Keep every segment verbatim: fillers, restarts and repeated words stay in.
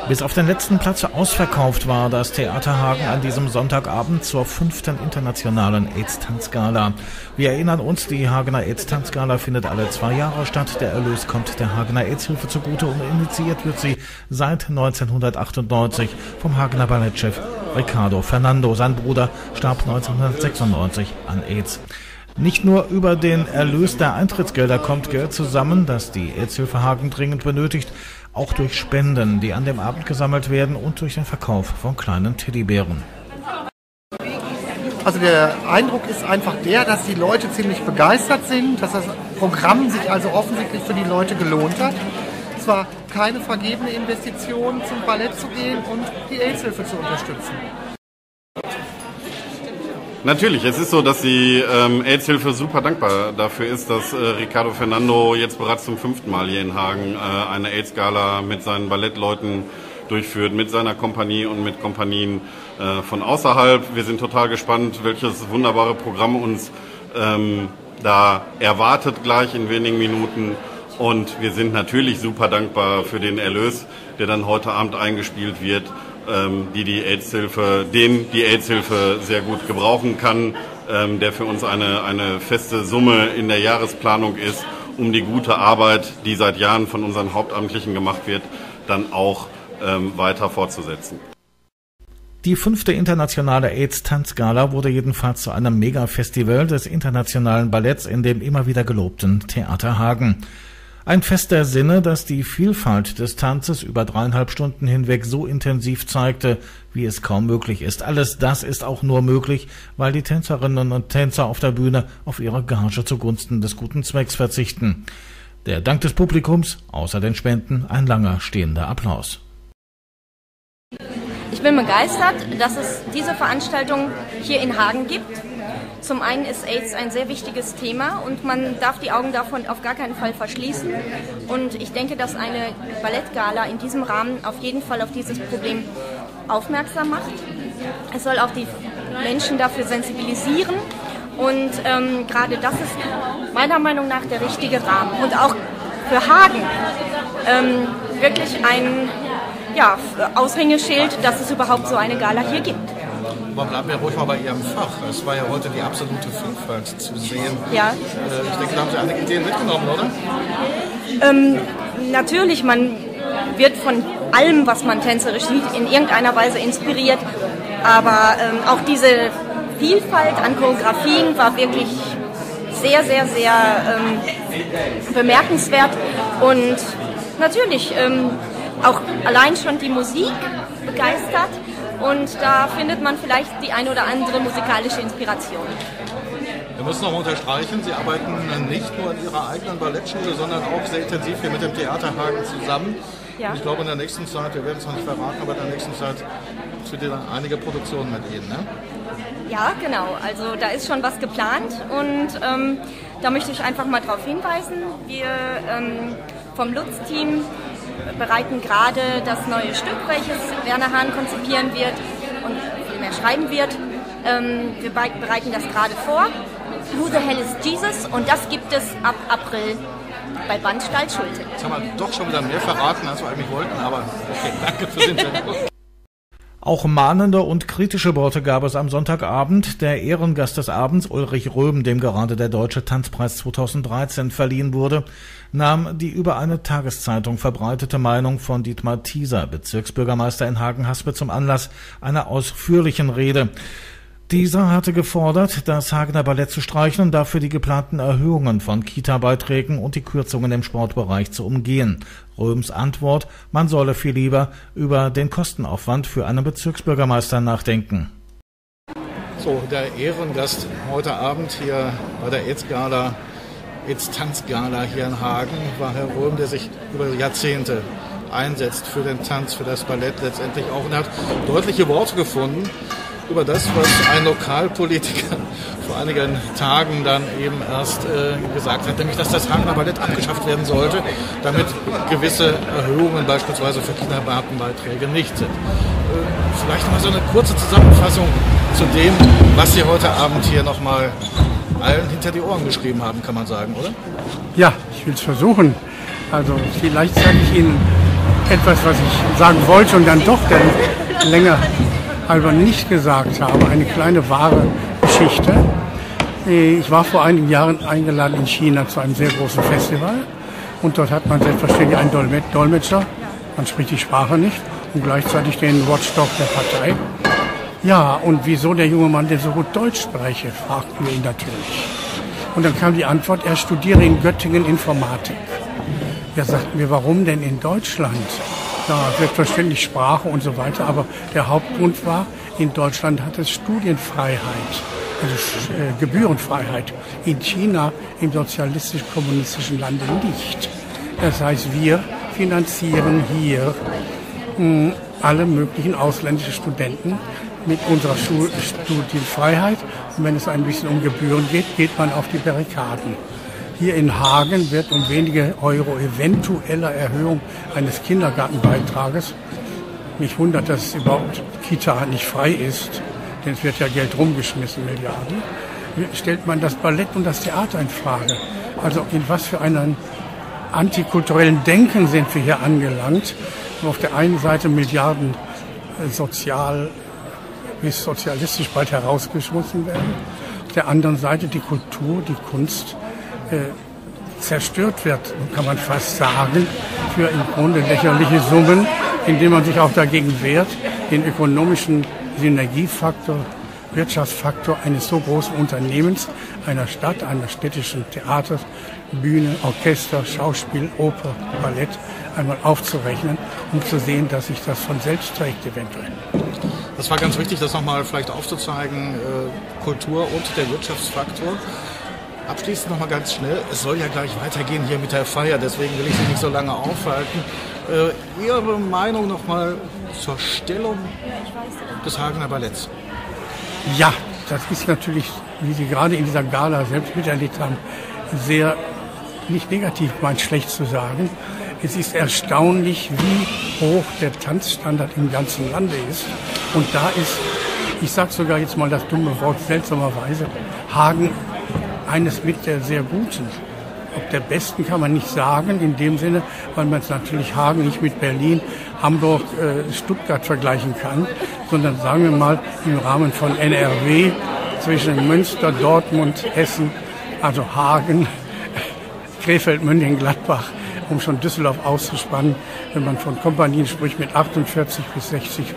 Bis auf den letzten Platz ausverkauft war das Theater Hagen an diesem Sonntagabend zur fünften internationalen AIDS-Tanzgala. Wir erinnern uns, die Hagener AIDS-Tanzgala findet alle zwei Jahre statt. Der Erlös kommt der Hagener AIDS-Hilfe zugute und initiiert wird sie seit neunzehnhundertachtundneunzig vom Hagener Ballettchef Ricardo Fernando. Sein Bruder starb neunzehnhundertsechsundneunzig an AIDS. Nicht nur über den Erlös der Eintrittsgelder kommt Geld zusammen, das die AIDS-Hilfe Hagen dringend benötigt, auch durch Spenden, die an dem Abend gesammelt werden und durch den Verkauf von kleinen Teddybären. Also der Eindruck ist einfach der, dass die Leute ziemlich begeistert sind, dass das Programm sich also offensichtlich für die Leute gelohnt hat. Es war keine vergebene Investition, zum Ballett zu gehen und die AIDS-Hilfe zu unterstützen. Natürlich, es ist so, dass die ähm, AIDS-Hilfe super dankbar dafür ist, dass äh, Ricardo Fernando jetzt bereits zum fünften Mal hier in Hagen äh, eine AIDS-Gala mit seinen Ballettleuten durchführt, mit seiner Kompanie und mit Kompanien äh, von außerhalb. Wir sind total gespannt, welches wunderbare Programm uns ähm, da erwartet gleich in wenigen Minuten. Und wir sind natürlich super dankbar für den Erlös, der dann heute Abend eingespielt wird, ähm, die die AIDS-Hilfe, den die AIDS-Hilfe sehr gut gebrauchen kann, ähm, der für uns eine, eine feste Summe in der Jahresplanung ist, um die gute Arbeit, die seit Jahren von unseren Hauptamtlichen gemacht wird, dann auch ähm, weiter fortzusetzen. Die fünfte internationale AIDS-Tanzgala wurde jedenfalls zu einem Mega-Festival des internationalen Balletts in dem immer wieder gelobten Theater Hagen. Ein Fest der Sinne, das die Vielfalt des Tanzes über dreieinhalb Stunden hinweg so intensiv zeigte, wie es kaum möglich ist. Alles das ist auch nur möglich, weil die Tänzerinnen und Tänzer auf der Bühne auf ihre Gage zugunsten des guten Zwecks verzichten. Der Dank des Publikums, außer den Spenden, ein langer stehender Applaus. Ich bin begeistert, dass es diese Veranstaltung hier in Hagen gibt. Zum einen ist AIDS ein sehr wichtiges Thema und man darf die Augen davon auf gar keinen Fall verschließen. Und ich denke, dass eine Ballettgala in diesem Rahmen auf jeden Fall auf dieses Problem aufmerksam macht. Es soll auch die Menschen dafür sensibilisieren und ähm, gerade das ist meiner Meinung nach der richtige Rahmen. Und auch für Hagen ähm, wirklich ein ja, Aushängeschild, dass es überhaupt so eine Gala hier gibt. Aber bleiben wir ruhig mal bei Ihrem Fach. Es war ja heute die absolute Vielfalt zu sehen. Ja. Äh, ich denke, da haben Sie einige Ideen mitgenommen, oder? Ähm, natürlich, man wird von allem, was man tänzerisch sieht, in irgendeiner Weise inspiriert. Aber ähm, auch diese Vielfalt an Choreografien war wirklich sehr, sehr, sehr ähm, bemerkenswert. Und natürlich ähm, auch allein schon die Musik begeistert. Und da findet man vielleicht die ein oder andere musikalische Inspiration. Wir müssen noch unterstreichen, Sie arbeiten nicht nur in Ihrer eigenen Ballettschule, sondern auch sehr intensiv hier mit dem Theater Hagen zusammen. Ja. Und ich glaube, in der nächsten Zeit, wir werden es noch nicht verraten, aber in der nächsten Zeit wird dann einige Produktionen mit Ihnen, ne? Ja, genau. Also da ist schon was geplant und ähm, da möchte ich einfach mal darauf hinweisen. Wir ähm, vom Lutz-Team bereiten gerade das neue Stück, welches Werner Hahn konzipieren wird und vielmehr schreiben wird. Ähm, wir bereiten das gerade vor. Who the Hell is Jesus? Und das gibt es ab April bei Bandstall Schulte. Jetzt haben wir doch schon wieder mehr verraten, als wir eigentlich wollten, aber okay, danke fürs Interview. Auch mahnende und kritische Worte gab es am Sonntagabend. Der Ehrengast des Abends, Ulrich Röhm, dem gerade der Deutsche Tanzpreis zweitausenddreizehn verliehen wurde, nahm die über eine Tageszeitung verbreitete Meinung von Dietmar Thieser, Bezirksbürgermeister in Hagen-Haspe, zum Anlass einer ausführlichen Rede. Dieser hatte gefordert, das Hagener Ballett zu streichen und dafür die geplanten Erhöhungen von Kita-Beiträgen und die Kürzungen im Sportbereich zu umgehen. Röhms Antwort, man solle viel lieber über den Kostenaufwand für einen Bezirksbürgermeister nachdenken. So, der Ehrengast heute Abend hier bei der AIDS-Gala, AIDS-Tanzgala hier in Hagen, war Herr Röhm, der sich über Jahrzehnte einsetzt für den Tanz, für das Ballett letztendlich auch. Und er hat deutliche Worte gefunden über das, was ein Lokalpolitiker vor einigen Tagen dann eben erst äh, gesagt hat, nämlich, dass das Hagener Ballett abgeschafft werden sollte, damit gewisse Erhöhungen beispielsweise für Kindergartenbeiträge nicht sind. Äh, vielleicht mal so eine kurze Zusammenfassung zu dem, was Sie heute Abend hier nochmal allen hinter die Ohren geschrieben haben, kann man sagen, oder? Ja, ich will es versuchen. Also vielleicht sage ich Ihnen etwas, was ich sagen wollte und dann doch dann länger halber nicht gesagt habe. Eine kleine wahre Geschichte. Ich war vor einigen Jahren eingeladen in China zu einem sehr großen Festival und dort hat man selbstverständlich einen Dolmetscher. Man spricht die Sprache nicht und gleichzeitig den Watchdog der Partei. Ja, und wieso der junge Mann denn so gut Deutsch spreche, fragten wir ihn natürlich. Und dann kam die Antwort, er studiere in Göttingen Informatik. Ja, sagten wir, warum denn in Deutschland? Ja, selbstverständlich Sprache und so weiter, aber der Hauptgrund war, in Deutschland hat es Studienfreiheit, also äh, Gebührenfreiheit. In China, im sozialistisch-kommunistischen Lande nicht. Das heißt, wir finanzieren hier mh, alle möglichen ausländischen Studenten mit unserer Schu- Studienfreiheit. Und wenn es ein bisschen um Gebühren geht, geht man auf die Barrikaden. Hier in Hagen wird um wenige Euro eventueller Erhöhung eines Kindergartenbeitrages, mich wundert, dass überhaupt Kita nicht frei ist, denn es wird ja Geld rumgeschmissen, Milliarden, stellt man das Ballett und das Theater in Frage. Also in was für einem antikulturellen Denken sind wir hier angelangt, wo auf der einen Seite Milliarden sozial bis sozialistisch bald herausgeschmissen werden, auf der anderen Seite die Kultur, die Kunst äh, zerstört wird, kann man fast sagen, für im Grunde lächerliche Summen, indem man sich auch dagegen wehrt, den ökonomischen Synergiefaktor, Wirtschaftsfaktor eines so großen Unternehmens, einer Stadt, einer städtischen Theaters, Bühne, Orchester, Schauspiel, Oper, Ballett einmal aufzurechnen, um zu sehen, dass sich das von selbst trägt eventuell. Das war ganz wichtig, das nochmal vielleicht aufzuzeigen, äh, Kultur und der Wirtschaftsfaktor. Abschließend nochmal ganz schnell, es soll ja gleich weitergehen hier mit der Feier, deswegen will ich Sie nicht so lange aufhalten. Äh, Ihre Meinung nochmal zur Stellung des Hagener Balletts? Ja, das ist natürlich, wie Sie gerade in dieser Gala selbst miterlebt haben, sehr, nicht negativ meint, schlecht zu sagen. Es ist erstaunlich, wie hoch der Tanzstandard im ganzen Lande ist. Und da ist, ich sage sogar jetzt mal das dumme Wort seltsamerweise, Hagen eines mit der sehr guten. Ob der besten kann man nicht sagen, in dem Sinne, weil man es natürlich Hagen nicht mit Berlin, Hamburg, äh, Stuttgart vergleichen kann, sondern sagen wir mal im Rahmen von N R W zwischen Münster, Dortmund, Hessen, also Hagen, Krefeld, Mönchengladbach, um schon Düsseldorf auszuspannen, wenn man von Kompanien spricht mit achtundvierzig bis sechzig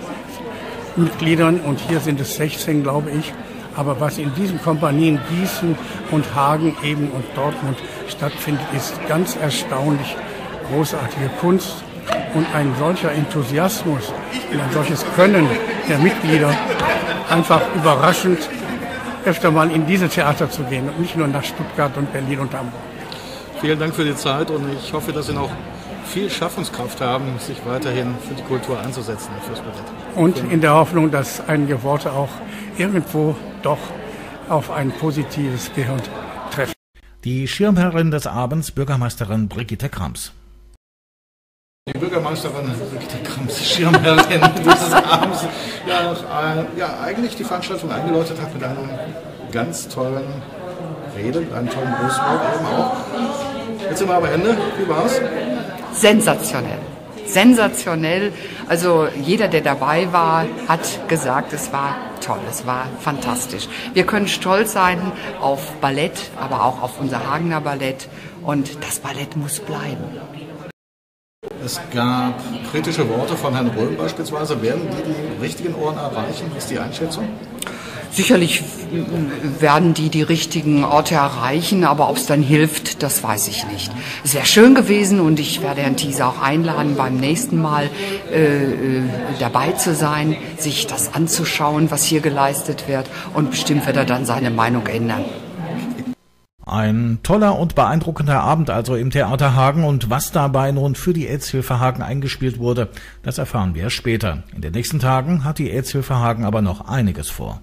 Mitgliedern und hier sind es sechzehn, glaube ich. Aber was in diesen Kompanien Gießen und Hagen eben und Dortmund stattfindet, ist ganz erstaunlich großartige Kunst und ein solcher Enthusiasmus und ein solches Können der Mitglieder, einfach überraschend, öfter mal in diese Theater zu gehen und nicht nur nach Stuttgart und Berlin und Hamburg. Vielen Dank für die Zeit und ich hoffe, dass Sie noch viel Schaffenskraft haben, sich weiterhin für die Kultur einzusetzen, fürs Ballett. Und in der Hoffnung, dass einige Worte auch irgendwo doch auf ein positives Gehirn treffen. Die Schirmherrin des Abends, Bürgermeisterin Brigitte Krams. Die Bürgermeisterin Brigitte Krams, Schirmherrin dieses Abends, ja, äh, ja, eigentlich die Veranstaltung eingeläutet hat mit einer ganz tollen Rede, mit einem tollen Grußwort eben auch. Jetzt sind wir aber Ende. Wie war's? Sensationell. Sensationell. Also jeder, der dabei war, hat gesagt, es war toll, es war fantastisch. Wir können stolz sein auf Ballett, aber auch auf unser Hagener Ballett. Und das Ballett muss bleiben. Es gab kritische Worte von Herrn Röhm beispielsweise. Werden die die richtigen Ohren erreichen? Ist die Einschätzung? Sicherlich werden die die richtigen Orte erreichen, aber ob es dann hilft, das weiß ich nicht. Es wäre schön gewesen und ich werde Herrn Thiese auch einladen, beim nächsten Mal äh, dabei zu sein, sich das anzuschauen, was hier geleistet wird und bestimmt wird er dann seine Meinung ändern. Ein toller und beeindruckender Abend also im Theater Hagen und was dabei nun für die AIDS-Hilfe Hagen eingespielt wurde, das erfahren wir später. In den nächsten Tagen hat die AIDS-Hilfe Hagen aber noch einiges vor.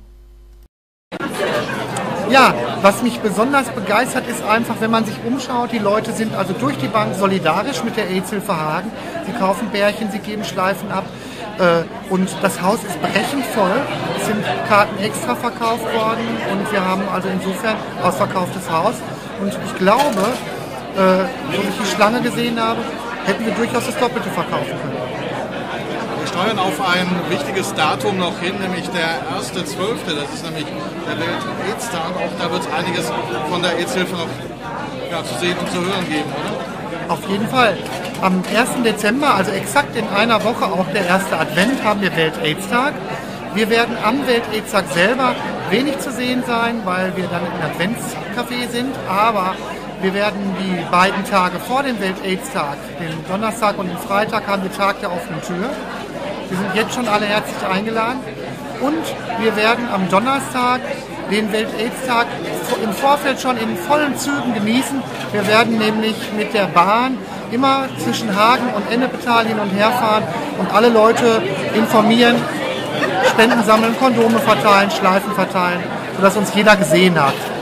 Ja, was mich besonders begeistert ist einfach, wenn man sich umschaut, die Leute sind also durch die Bank solidarisch mit der AIDS-Hilfe Hagen. Sie kaufen Bärchen, sie geben Schleifen ab äh, und das Haus ist brechend voll. Es sind Karten extra verkauft worden und wir haben also insofern ausverkauftes Haus. Und ich glaube, äh, wo ich die Schlange gesehen habe, hätten wir durchaus das Doppelte verkaufen können. Wir steuern auf ein wichtiges Datum noch hin, nämlich der erste zwölfte Das ist nämlich der Welt-AIDS-Tag. Auch da wird es einiges von der AIDS-Hilfe noch ja, zu sehen und zu hören geben, oder? Auf jeden Fall. Am ersten Dezember, also exakt in einer Woche, auch der erste Advent, haben wir Welt-AIDS-Tag. Wir werden am Welt-AIDS-Tag selber wenig zu sehen sein, weil wir dann im Adventscafé sind, aber wir werden die beiden Tage vor dem Welt-AIDS-Tag, den Donnerstag und den Freitag, haben wir Tag der offenen Tür. Wir sind jetzt schon alle herzlich eingeladen und wir werden am Donnerstag den Welt-AIDS-Tag im Vorfeld schon in vollen Zügen genießen. Wir werden nämlich mit der Bahn immer zwischen Hagen und Ennepetal hin und her fahren und alle Leute informieren, Spenden sammeln, Kondome verteilen, Schleifen verteilen, sodass uns jeder gesehen hat.